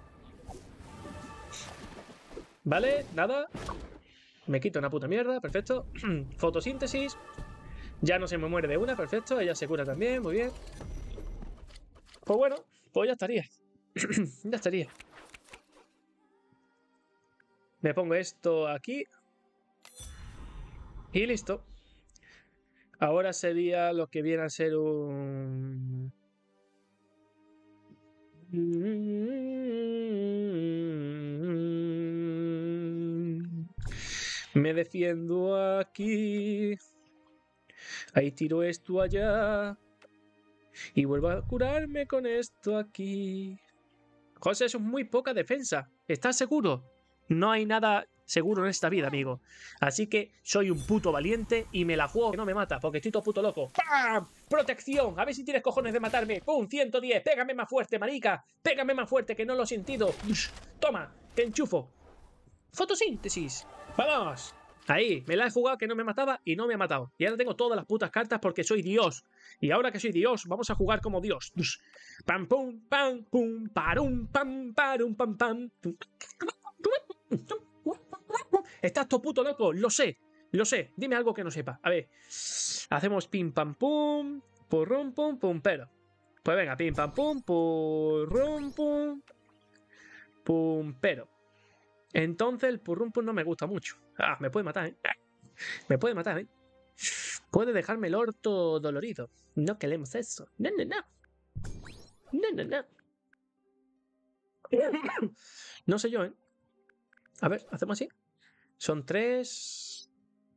Vale, nada. Me quito una puta mierda, perfecto. Fotosíntesis. Ya no se me muere de una, perfecto. Ella se cura también, muy bien. Pues bueno, pues ya estaría. Ya estaría. Me pongo esto aquí. Y listo. Ahora sería lo que viene a ser un... Me defiendo aquí. Ahí tiro esto allá. Y vuelvo a curarme con esto aquí. José, eso es muy poca defensa. ¿Estás seguro? No hay nada seguro en esta vida, amigo. Así que soy un puto valiente y me la juego que no me mata, porque estoy todo puto loco. ¡Pam! ¡Protección! A ver si tienes cojones de matarme. ¡Pum! 110. Pégame más fuerte, marica. Pégame más fuerte, que no lo he sentido. Toma, te enchufo. Fotosíntesis. ¡Vamos! Ahí, me la he jugado que no me mataba y no me ha matado. Y ahora tengo todas las putas cartas porque soy Dios. Y ahora que soy Dios, vamos a jugar como Dios. Pam, pum, pam, pum, parum, pam, parum, pam, pam. Estás todo puto loco, lo sé. Dime algo que no sepa. A ver, hacemos pim, pam, pum, purrum, pum, pum, pero. Pues venga, pim, pam, pum, purrum, pum, pum, pero. Entonces el purrum, pum no me gusta mucho. Ah, me puede matar, ¿eh? Me puede matar, ¿eh? Puede dejarme el orto dolorido. No queremos eso. No. No sé yo, ¿eh? A ver, hacemos así. Son 3.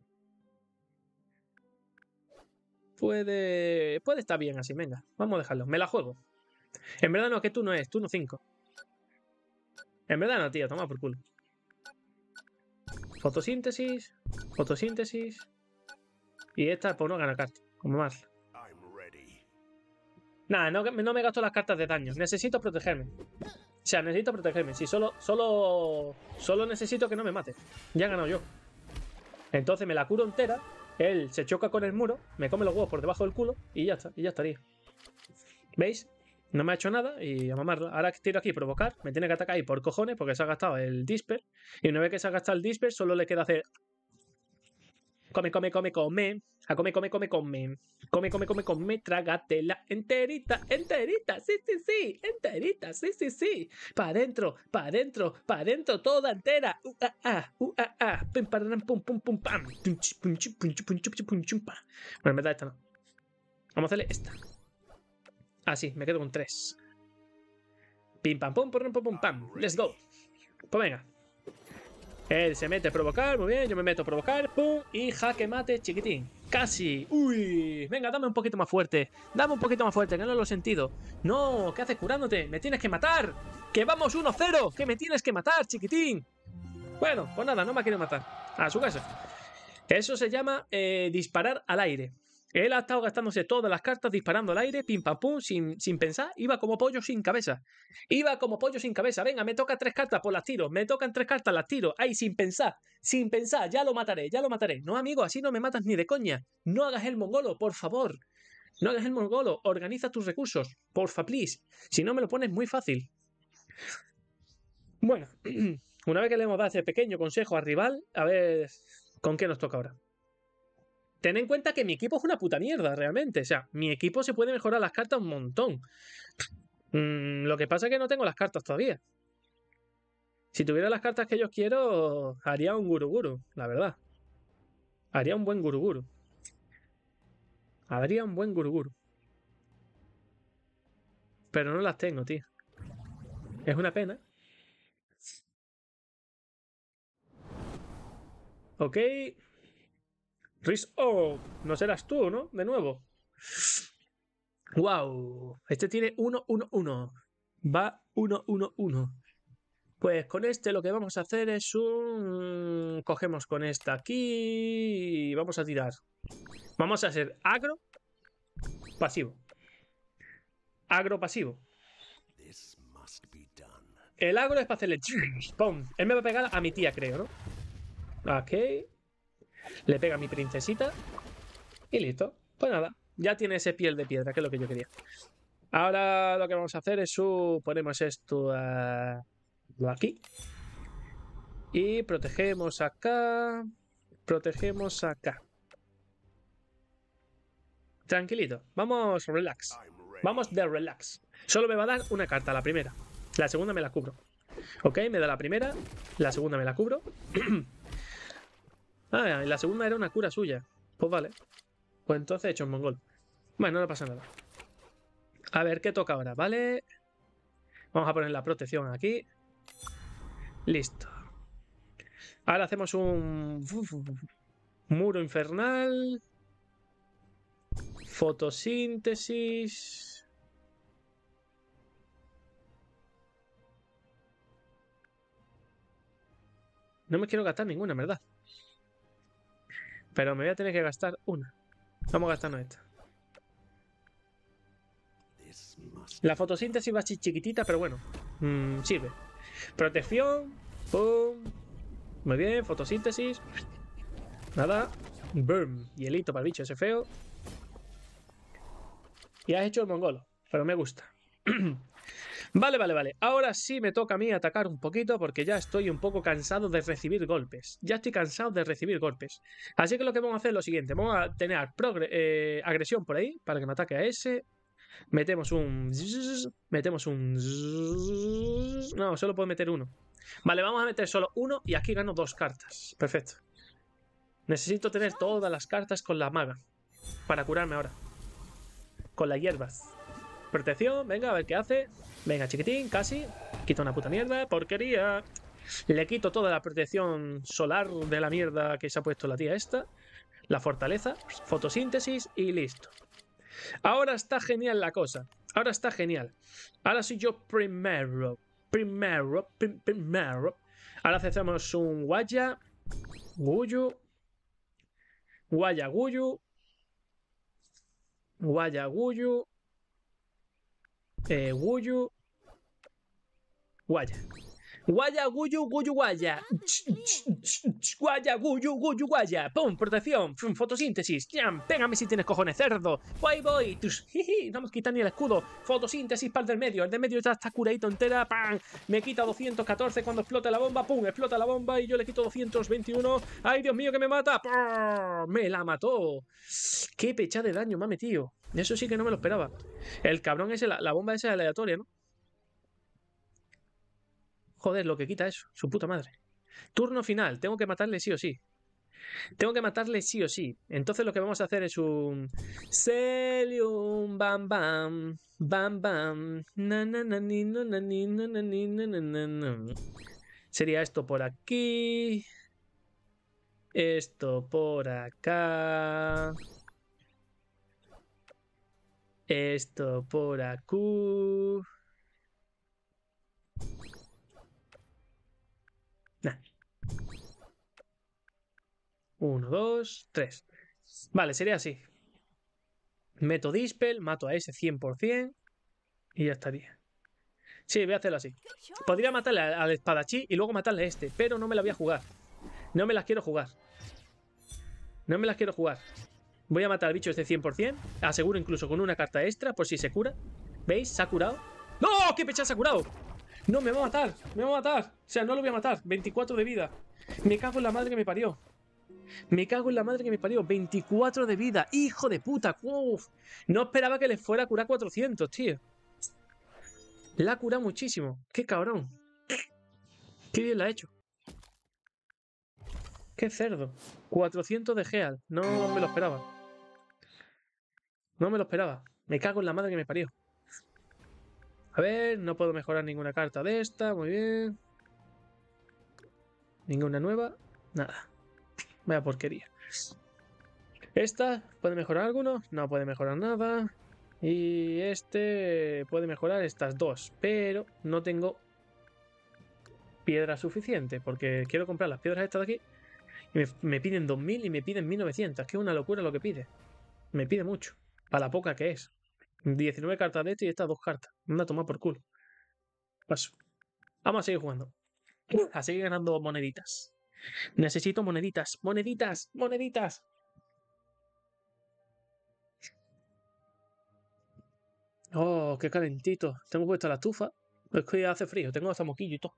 Puede estar bien así, venga. Vamos a dejarlo. Me la juego. En verdad no, que tú no es. Tú no 5. En verdad no, tío. Toma por culo. Fotosíntesis. Y esta, pues no gana carta. Como más. Nada, no me gasto las cartas de daño. Necesito protegerme. O sea, necesito protegerme. Si solo necesito que no me mate. Ya he ganado yo. Entonces me la curo entera. Él se choca con el muro, me come los huevos por debajo del culo y ya está, y ya estaría. ¿Veis? No me ha hecho nada y a mamarla. Ahora tiro aquí provocar, me tiene que atacar ahí por cojones porque se ha gastado el Disper. Y una vez que se ha gastado el Disper, solo le queda hacer. Come, come, come, come. A come, come, come, come. Come, come, come, come. Trágatela enterita, enterita. Sí, sí, sí. Enterita, sí, sí, sí. Pa' adentro, pa' adentro, pa' adentro. Toda entera. Pim, pararam, pum, pum, pum, pam. Bueno, en verdad esta no. Vamos a hacerle esta. Así, me quedo con 3. Pim, pam, pum, pum, pum, pum, pam. Let's go. Pues venga. Él se mete a provocar, muy bien, yo me meto a provocar, pum, y jaque mate, chiquitín. Casi. Uy, venga, dame un poquito más fuerte. Dame un poquito más fuerte, que no lo he sentido. No, ¿qué haces curándote? Me tienes que matar. Que vamos 1-0, que me tienes que matar, chiquitín. Bueno, pues nada, no me quiere matar. A su casa. Eso se llama disparar al aire. Él ha estado gastándose todas las cartas disparando al aire, pim pam pum, sin pensar. Iba como pollo sin cabeza. Iba como pollo sin cabeza. Venga, me toca 3 cartas, pues las tiro. Me tocan 3 cartas, las tiro. Ahí, sin pensar. Sin pensar, ya lo mataré, ya lo mataré. No, amigo, así no me matas ni de coña. No hagas el mongolo, por favor. No hagas el mongolo. Organiza tus recursos. Porfa, please. Si no, me lo pones muy fácil. Bueno, una vez que le hemos dado ese pequeño consejo al rival, a ver con qué nos toca ahora. Ten en cuenta que mi equipo es una puta mierda, realmente. O sea, mi equipo se puede mejorar las cartas un montón. Lo que pasa es que no tengo las cartas todavía. Si tuviera las cartas que yo quiero, haría un Guruguru, la verdad. Haría un buen Guruguru. Haría un buen Guruguru. Pero no las tengo, tío. Es una pena. Ok. Oh, no serás tú, ¿no? De nuevo. Wow. Este tiene 1-1-1. Va 1-1-1. Pues con este lo que vamos a hacer es un... Cogemos con esta aquí y vamos a tirar. Vamos a hacer agro pasivo. Agro pasivo. El agro es para hacerle... ¡Pum! Él me va a pegar a mi tía, creo, ¿no? Ok. Le pega a mi princesita. Y listo. Pues nada. Ya tiene ese piel de piedra, que es lo que yo quería. Ahora lo que vamos a hacer es ponemos esto aquí. Y protegemos acá. Protegemos acá. Tranquilito. Vamos, relax. Vamos de relax. Solo me va a dar una carta, la primera. La segunda me la cubro. Ok, me da la primera. La segunda me la cubro. Ah, y la segunda era una cura suya. Pues vale. Pues entonces he hecho un mongol. Bueno, no pasa nada. A ver, ¿qué toca ahora? Vale. Vamos a poner la protección aquí. Listo. Ahora hacemos un... muro infernal. Fotosíntesis. No me quiero gastar ninguna, en verdad. Pero me voy a tener que gastar una. Vamos a gastarnos esta. La fotosíntesis va a ser chiquitita, pero bueno. Sirve. Protección. Pum. Muy bien, fotosíntesis. Nada. Boom. Hielito para el bicho ese feo. Y has hecho el mongolo. Pero me gusta. Vale. Ahora sí me toca a mí atacar un poquito porque ya estoy un poco cansado de recibir golpes. Ya estoy cansado de recibir golpes. Así que lo que vamos a hacer es lo siguiente. Vamos a tener agresión por ahí para que me ataque a ese. Metemos un... No, solo puedo meter uno. Vale, vamos a meter solo uno y aquí gano 2 cartas. Perfecto. Necesito tener todas las cartas con la maga para curarme ahora. Con las hierbas. Protección, venga, a ver qué hace. Venga, chiquitín, casi. Quita una puta mierda, porquería. Le quito toda la protección solar de la mierda que se ha puesto la tía esta. La fortaleza, fotosíntesis y listo. Ahora está genial la cosa. Ahora está genial. Ahora soy yo primero. Ahora hacemos un Guaya. Guyu. Guaya Guyu. Guaya Guyu. Guyu. Guaya. Guaya, guyu, guyu, guaya. Guaya, guyu, guyu, guaya. Pum, protección. Fotosíntesis. Jam, pégame si tienes cojones, cerdo. Voy. No me quita ni el escudo. Fotosíntesis para el del medio. El del medio ya está curadito entera. ¡Pam! Me quita 214 cuando explota la bomba. ¡Pum! Explota la bomba y yo le quito 221. ¡Ay, Dios mío, que me mata! ¡Pum! Me la mató. ¡Qué pecha de daño me ha metido! Eso sí que no me lo esperaba. El cabrón ese, la bomba esa es aleatoria, ¿no? Joder, lo que quita eso. Su puta madre. Turno final. Tengo que matarle sí o sí. Tengo que matarle sí o sí. Entonces lo que vamos a hacer es un... Celium, bam, bam. Bam, bam. Na, na, na, ni, na, na, ni, na, na, ni, na, na, na, na. Sería esto por aquí. Esto por acá. Esto por aquí. Nah. 1, 2, 3. Vale, sería así. Meto Dispel, mato a ese 100% y ya estaría. Sí, voy a hacerlo así. Podría matarle al espadachí y luego matarle a este, pero no me la voy a jugar. No me las quiero jugar. No me las quiero jugar. Voy a matar al bicho este 100%. Aseguro incluso con una carta extra por si se cura. ¿Veis? Se ha curado. ¡No! ¡Qué pecha se ha curado! No, me va a matar. Me va a matar. O sea, no lo voy a matar. 24 de vida. Me cago en la madre que me parió. Me cago en la madre que me parió. 24 de vida. ¡Hijo de puta! ¡Uf! No esperaba que le fuera a curar 400, tío. La ha curado muchísimo. ¡Qué cabrón! ¡Qué bien la ha hecho! ¡Qué cerdo! 400 de Geal. No me lo esperaba. No me lo esperaba. Me cago en la madre que me parió. A ver, no puedo mejorar ninguna carta de esta. Muy bien. Ninguna nueva. Nada. Vaya porquería. Esta, ¿puede mejorar alguno? No puede mejorar nada. Y este puede mejorar estas dos. Pero no tengo piedra suficiente. Porque quiero comprar las piedras estas de aquí. Y me piden 2000 y me piden 1900. Que es una locura lo que pide. Me pide mucho. Para la poca que es. 19 cartas de este y estas dos cartas. Anda a tomar por culo. Paso. Vamos a seguir jugando. A seguir ganando moneditas. Necesito moneditas. Moneditas. Moneditas. Oh, qué calentito. Tengo puesta la estufa. Es que ya hace frío. Tengo hasta moquillo y todo.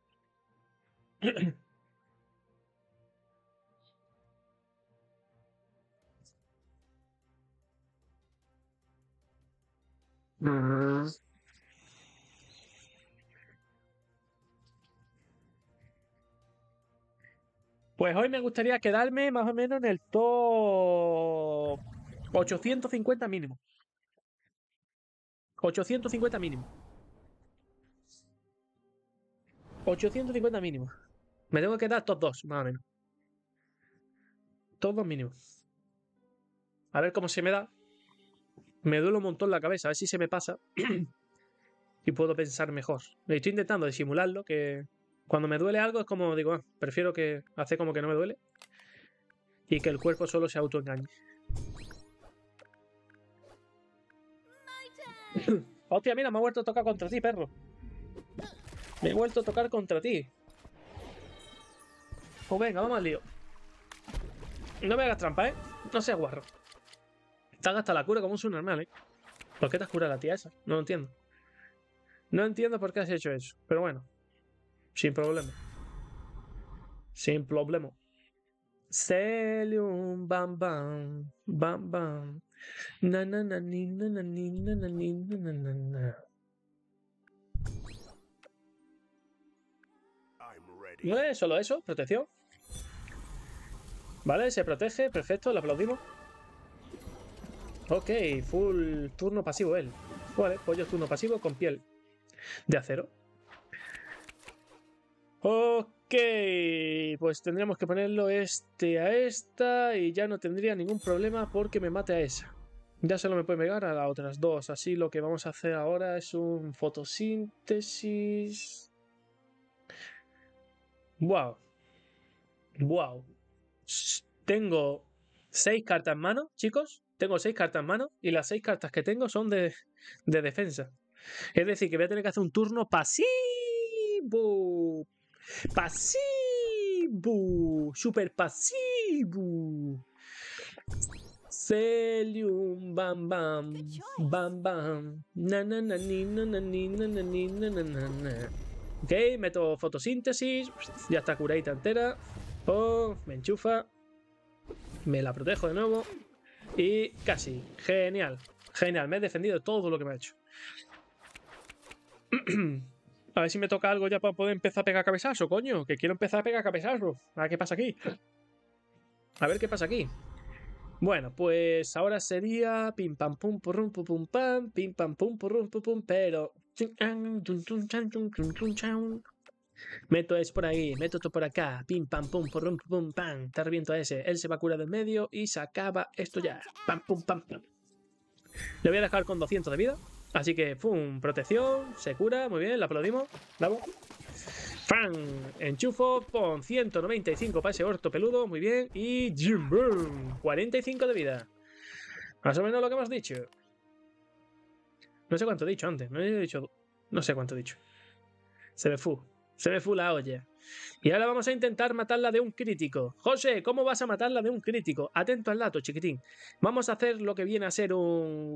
Pues hoy me gustaría quedarme más o menos en el top 850 mínimo. 850 mínimo. 850 mínimo. Me tengo que quedar top 2, más o menos. Top 2 mínimo. A ver cómo se me da. Me duele un montón la cabeza, a ver si se me pasa. Y puedo pensar mejor. Estoy intentando disimularlo, que cuando me duele algo es como digo, prefiero que hacer como que no me duele. Y que el cuerpo solo se autoengañe. Hostia, mira, me ha vuelto a tocar contra ti, perro. Me he vuelto a tocar contra ti. Pues venga, vamos al lío. No me hagas trampa, ¿eh? No seas guarro. Te has gastado la cura como un subnormal, ¿eh? ¿Por qué te has curado la tía esa? No lo entiendo. No entiendo por qué has hecho eso. Pero bueno. Sin problema. Sin problema. Celium, bam bam. Bam bam. Na na na ni na na ni na na ni na na na na. Vale, solo eso, protección. Vale, se protege, perfecto, le aplaudimos. Ok, full turno pasivo él. Vale, pollo turno pasivo con piel de acero. Ok, pues tendríamos que ponerlo este a esta y ya no tendría ningún problema porque me mate a esa. Ya solo me puede pegar a las otras dos, así lo que vamos a hacer ahora es un fotosíntesis. Wow. Wow. Tengo 6 cartas en mano, chicos. Tengo 6 cartas en mano y las 6 cartas que tengo son de defensa. Es decir, que voy a tener que hacer un turno pasivo. Pasivo. Super pasivo. Celium, bam bam, bam bam, na na na ni na na ni na na ni na na na na. Ok, meto fotosíntesis, ya está curadita entera. Oh, me enchufa, me la protejo de nuevo y casi, genial, genial, me he defendido de todo lo que me ha hecho. A ver si me toca algo ya para poder empezar a pegar cabezazo, coño, que quiero empezar a pegar cabezazo. A ver qué pasa aquí. A ver qué pasa aquí. Bueno, pues ahora sería pim pam pum pum pum pum pam, pim pam pum pum pum pum, pero meto es por ahí, meto todo por acá, pim pam pum pum pum pam, te reviento a ese, él se va a curar del medio y se acaba esto ya, pam pum pam pam. Le voy a dejar con 200 de vida, así que pum, protección, se cura, muy bien, le aplaudimos, bravo. ¡Fan! Enchufo, pon 195 para ese orto peludo, muy bien. Y Jim Boom, 45 de vida. Más o menos lo que hemos dicho. No sé cuánto he dicho antes, no sé cuánto he dicho. Se me fue la olla. Y ahora vamos a intentar matarla de un crítico. José, ¿cómo vas a matarla de un crítico? Atento al dato, chiquitín. Vamos a hacer lo que viene a ser un...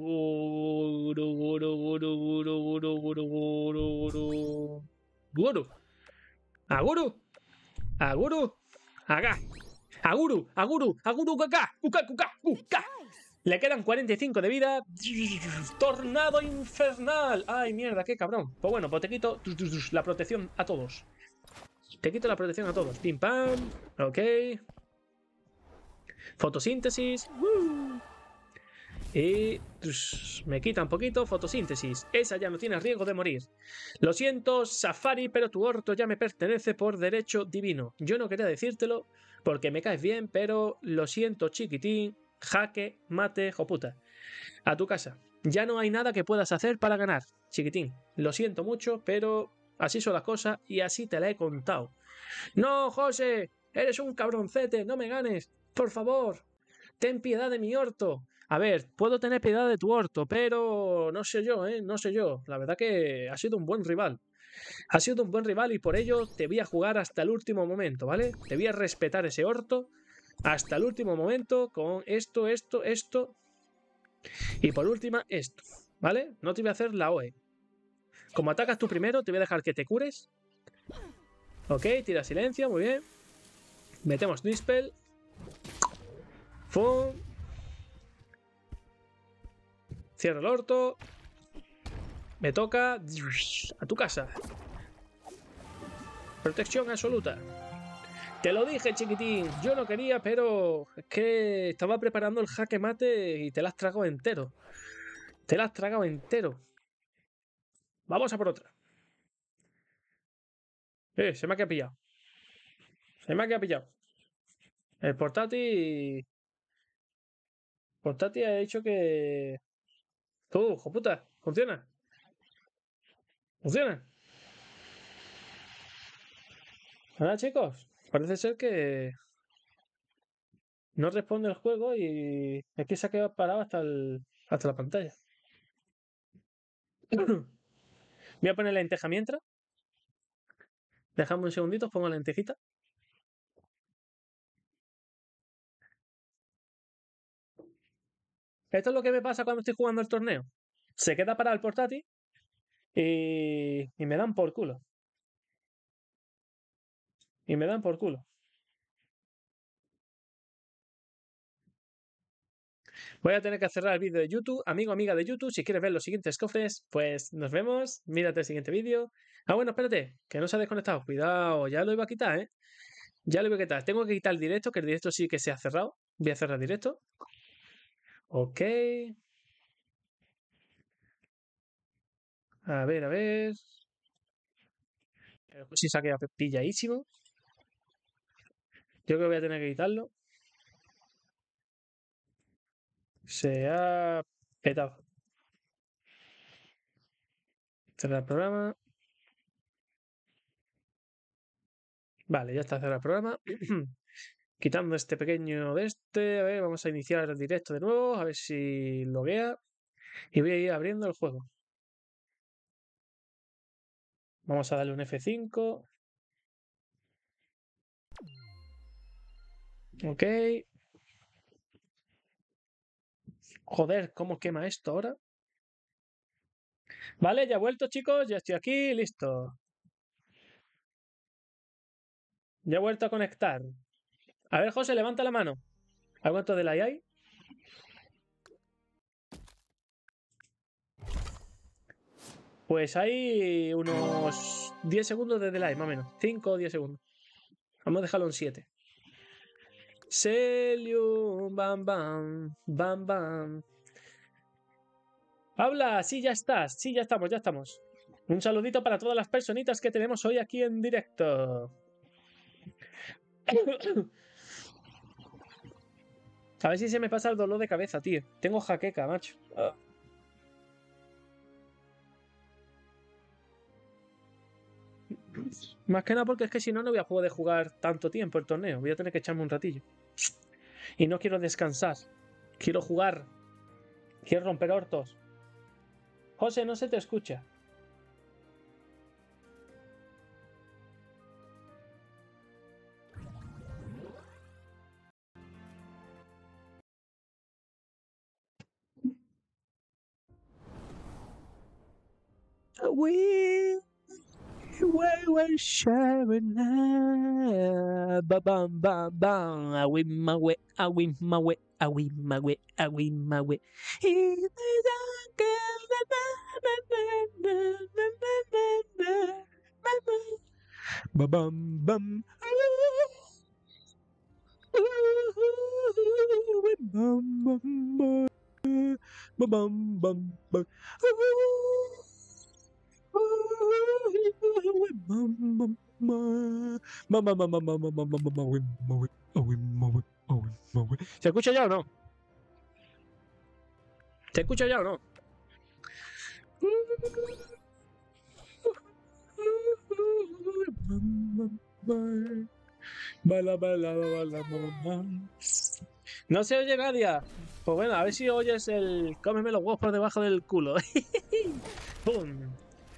Guru. Aguru. Aguru. Aga. Aguru. Aguru. Aguru. Kaka. Kuka. Kuka. Kuka. Le quedan 45 de vida. Tornado infernal. Ay, mierda, qué cabrón. Pues bueno, pues te quito la protección a todos. Te quito la protección a todos. Pim pam. Ok. Fotosíntesis. Y me quita un poquito fotosíntesis. Esa ya no tiene riesgo de morir. Lo siento, Safari, pero tu orto ya me pertenece por derecho divino. Yo no quería decírtelo porque me caes bien, pero lo siento, chiquitín. Jaque, mate, joputa. A tu casa. Ya no hay nada que puedas hacer para ganar, chiquitín. Lo siento mucho, pero así son las cosas y así te la he contado. No, José, eres un cabroncete, no me ganes. Por favor, ten piedad de mi orto. A ver, puedo tener piedad de tu orto, pero no sé yo, no sé yo. La verdad que ha sido un buen rival. Ha sido un buen rival y por ello te voy a jugar hasta el último momento, ¿vale? Te voy a respetar ese orto hasta el último momento con esto, esto, esto. Y por última, esto, ¿vale? No te voy a hacer la OE. Como atacas tú primero, te voy a dejar que te cures. Ok, tira silencio, muy bien. Metemos Dispel. Fum. Cierro el orto. Me toca. A tu casa. Protección absoluta. Te lo dije, chiquitín. Yo no quería, pero es que estaba preparando el jaque mate y te la has tragado entero. Te la has tragado entero. Vamos a por otra. Se me ha quedado pillado. Se me ha quedado pillado. El portátil. Portátil ha dicho que. Hijo puta. Funciona. Funciona. Ahora, chicos. Parece ser que no responde el juego y es que se ha quedado parado hasta la pantalla. Voy a poner la lenteja mientras. Dejadme un segundito, pongo la lentejita. Esto es lo que me pasa cuando estoy jugando el torneo. Se queda parado el portátil y me dan por culo. Y me dan por culo. Voy a tener que cerrar el vídeo de YouTube. Amigo, amiga de YouTube, si quieres ver los siguientes cofres, pues nos vemos. Mírate el siguiente vídeo. Ah, bueno, espérate, que no se ha desconectado. Cuidado, ya lo iba a quitar, ¿eh? Ya lo iba a quitar. Tengo que quitar el directo, que el directo sí que se ha cerrado. Voy a cerrar el directo. Ok. A ver, a ver. Pues sí se ha quedado pilladísimo. Yo creo que voy a tener que quitarlo. Se ha petado. Cerrar el programa. Vale, ya está cerrado el programa. Quitando este pequeño de este. A ver, vamos a iniciar el directo de nuevo. A ver si loguea. Y voy a ir abriendo el juego. Vamos a darle un F5. Ok. Joder, ¿cómo quema esto ahora? Vale, ya he vuelto, chicos. Ya estoy aquí, listo. Ya he vuelto a conectar. A ver, José, levanta la mano. ¿A cuánto de la hay? Pues hay unos 10 segundos de delay, más o menos. 5 o 10 segundos. Vamos a dejarlo en 7. Celium, bam, bam, bam, bam. Habla, sí, ya estás. Sí, ya estamos, ya estamos. Un saludito para todas las personitas que tenemos hoy aquí en directo. A ver si se me pasa el dolor de cabeza, tío. Tengo jaqueca, macho. Más que nada porque es que si no, no voy a poder jugar tanto tiempo el torneo. Voy a tener que echarme un ratillo. Y no quiero descansar. Quiero jugar. Quiero romper hortos. José, no se te escucha. We were sharing ba bam bam bam. I win my way. I win my way. I win my way. I win my way. Ba bam bam. Bam bam bam bam. ¿Se escucha ya o no? ¿Se escucha ya o no? No se oye nadie. Pues bueno, a ver si oyes el cómeme los huevos por debajo del culo. ¡Pum!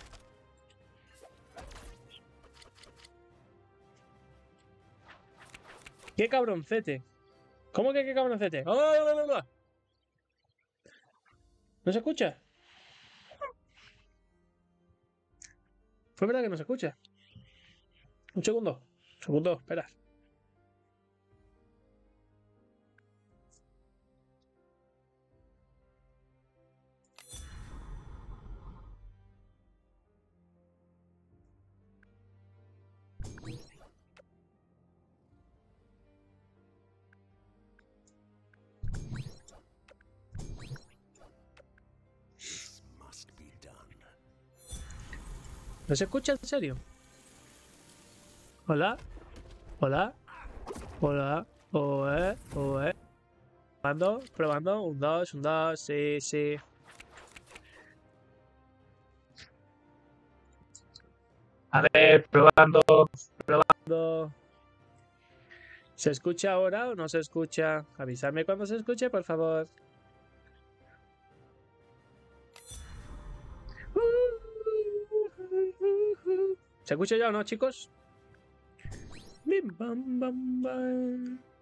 ¡Qué cabroncete! ¿Cómo que qué cabroncete? ¡Oh! ¿No se escucha? Fue verdad que no se escucha. Un segundo. Un segundo, espera. ¿No se escucha en serio? ¿Hola? ¿Hola? ¿Hola? ¿Oe? ¿Oe? Probando, probando. Un, dos, sí, sí. A ver, probando, probando. ¿Se escucha ahora o no se escucha? Avísame cuando se escuche, por favor. ¿Se escucha ya o no, chicos? Bim, bam, bam, bam.